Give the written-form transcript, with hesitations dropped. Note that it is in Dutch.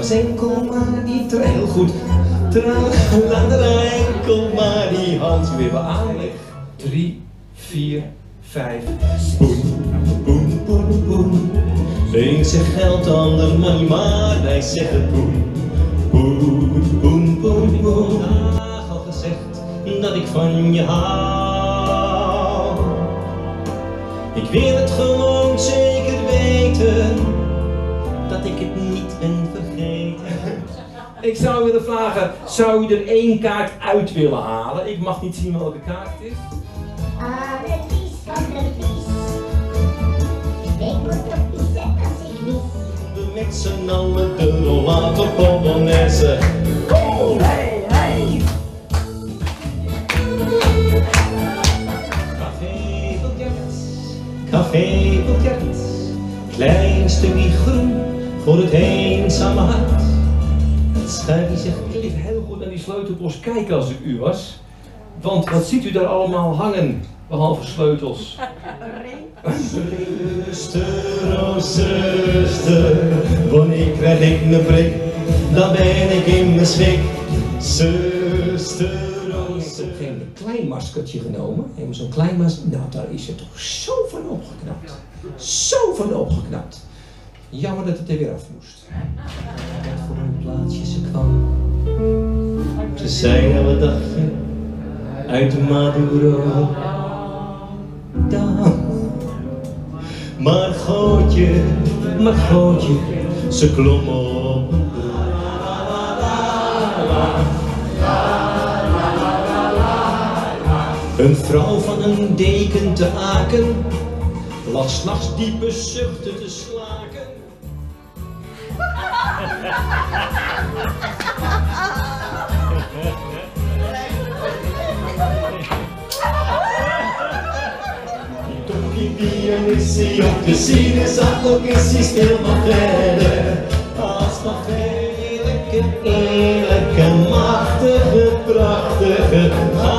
was enkel maar die trein. Heel goed. Laat er enkel maar die hand weer bij aanleg. 3, 4, 5. Boem, boem, boem, boem. Eén zegt geld, ander money, maar wij zeggen boem. Boem, boem, boem, boem. Vandaag al gezegd dat ik van je hou. Ik wil het gewoon zeker weten, dat ik het niet ben vergeten. Ik zou willen vragen, zou u er 1 kaart uit willen halen? Ik mag niet zien welke kaart het is. Advies van de vies. Ik moet op piezen als ik mis. We met z'n allen de rollator polonaise. Oh, hey, hey! Café biljart, café biljart. Klein stukje groen voor het eenzame hart. Het schuitje zegt, ik liet heel goed naar die sleutelbos kijken als ik u was. Want wat ziet u daar allemaal hangen, behalve sleutels? Zuster, oh zuster, wanneer krijg ik een prik, dan ben ik in mijn schrik. Zuster, oh zuster. Ik heb geen klein maskertje genomen, helemaal zo'n klein maskertje. Nou, daar is er toch zo van opgeknapt. Zo van opgeknapt. Jammer dat het er weer af moest. Wat voor een plaatsje ze kwam. Ze zei, nou wat dacht je, uit de Maduro. Dan. Maar gootje, ze klom op. Een vrouw van een deken te Aken lag 's nachts diepe zuchten te slaken. Die pianissie op de sinaasappel is die stil maar verder. Als nog heerlijke, eerlijke, machtige, prachtige.